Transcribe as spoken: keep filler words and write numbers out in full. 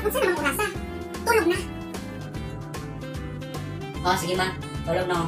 unsa namang orasa? Tulog na. Oh, sige ma. Tulog na ako.